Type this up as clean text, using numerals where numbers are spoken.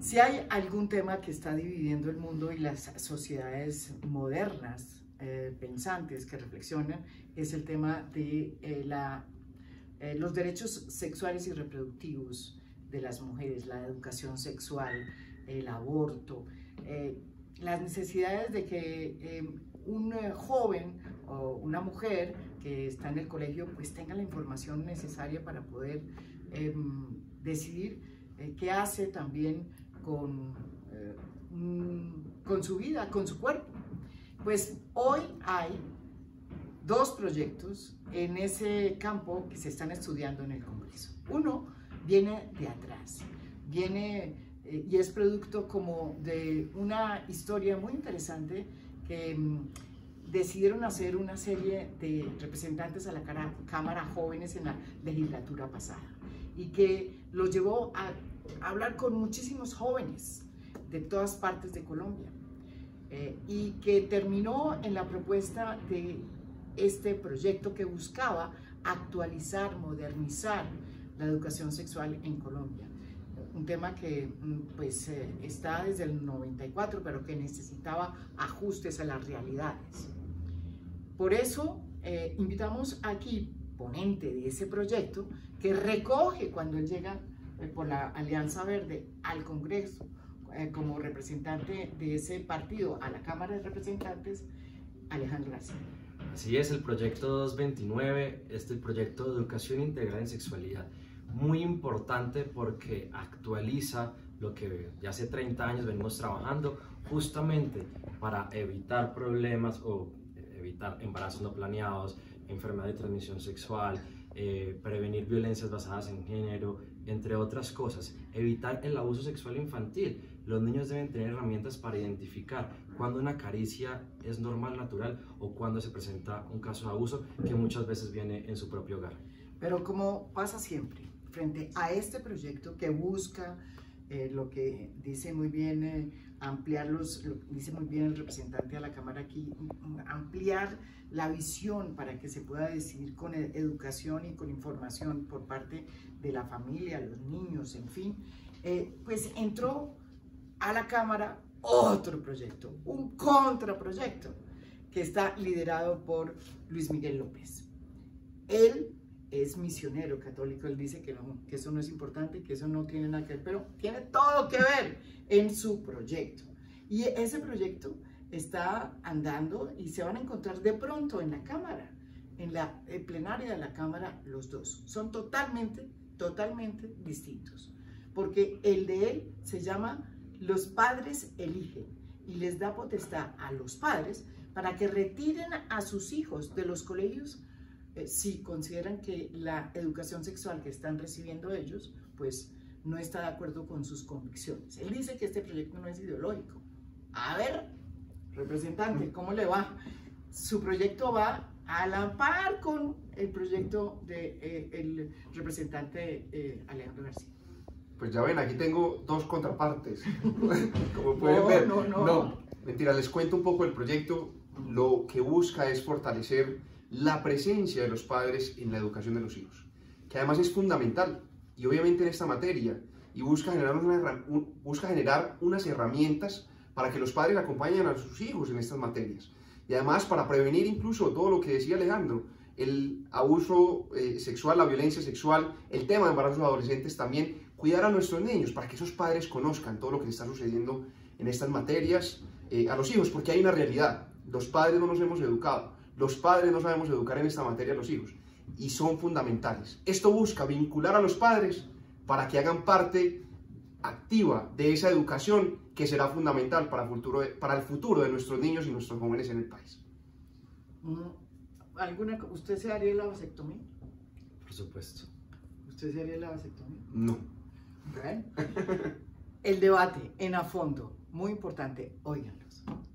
Si hay algún tema que está dividiendo el mundo y las sociedades modernas, pensantes, que reflexionan, es el tema de los derechos sexuales y reproductivos de las mujeres, la educación sexual, el aborto, las necesidades de que un joven o una mujer que está en el colegio pues tenga la información necesaria para poder decidir qué hace también con su vida, con su cuerpo. Pues hoy hay dos proyectos en ese campo que se están estudiando en el Congreso. Uno viene de atrás, viene y es producto como de una historia muy interesante que decidieron hacer una serie de representantes a la Cámara jóvenes en la legislatura pasada y que los llevó a hablar con muchísimos jóvenes de todas partes de Colombia y que terminó en la propuesta de este proyecto que buscaba actualizar, modernizar la educación sexual en Colombia. Un tema que pues está desde el 94, pero que necesitaba ajustes a las realidades. Por eso invitamos aquí, ponente de ese proyecto, que recoge cuando él llega por la Alianza Verde al Congreso, como representante de ese partido a la Cámara de Representantes, Alejandro García. Así es, el proyecto 229 es el proyecto de educación integral en sexualidad. Muy importante porque actualiza lo que ya hace 30 años venimos trabajando justamente para evitar problemas o evitar embarazos no planeados, enfermedad de transmisión sexual, prevenir violencias basadas en género, entre otras cosas, evitar el abuso sexual infantil. Los niños deben tener herramientas para identificar cuando una caricia es normal, natural o cuando se presenta un caso de abuso que muchas veces viene en su propio hogar. Pero como pasa siempre, frente a este proyecto que busca lo que dice muy bien dice muy bien el representante a la Cámara aquí, ampliar la visión para que se pueda decidir con educación y con información por parte de la familia, los niños, en fin, pues entró a la Cámara otro proyecto, un contraproyecto que está liderado por Luis Miguel López. Él es misionero católico, él dice que eso no es importante, que eso no tiene nada que ver, pero tiene todo que ver en su proyecto. Y ese proyecto está andando y se van a encontrar de pronto en la Cámara, en la plenaria de la Cámara, los dos. Son totalmente distintos, porque el de él se llama Los padres eligen y les da potestad a los padres para que retiren a sus hijos de los colegios si consideran que la educación sexual que están recibiendo ellos, pues no está de acuerdo con sus convicciones. Él dice que este proyecto no es ideológico. A ver, representante, ¿cómo le va? Su proyecto va a la par con el proyecto del representante Alejandro García. Pues ya ven, aquí tengo dos contrapartes. Como pueden ver. No, mentira, les cuento un poco el proyecto. Lo que busca es fortalecer la presencia de los padres en la educación de los hijos, que además es fundamental, y obviamente en esta materia, y busca generar unas herramientas para que los padres acompañen a sus hijos en estas materias, y además para prevenir incluso todo lo que decía Alejandro, el abuso sexual, la violencia sexual, el tema de embarazos adolescentes también, cuidar a nuestros niños para que esos padres conozcan todo lo que está sucediendo en estas materias a los hijos, porque hay una realidad, los padres no nos hemos educado, los padres no sabemos educar en esta materia a los hijos y son fundamentales. Esto busca vincular a los padres para que hagan parte activa de esa educación que será fundamental para el futuro de nuestros niños y nuestros jóvenes en el país. ¿Usted se haría la vasectomía? Por supuesto. ¿Usted se haría la vasectomía? No. ¿Ven? El debate en a fondo, muy importante, óiganlos.